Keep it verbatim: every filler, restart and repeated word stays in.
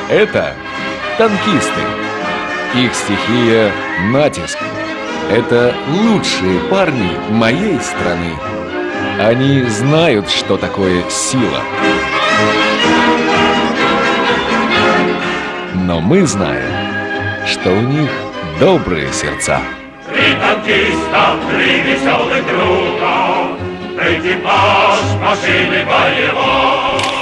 Это танкисты. Их стихия – натиск. Это лучшие парни моей страны. Они знают, что такое сила. Но мы знаем, что у них добрые сердца. Три танкиста, три веселых друга, экипаж машины боевой.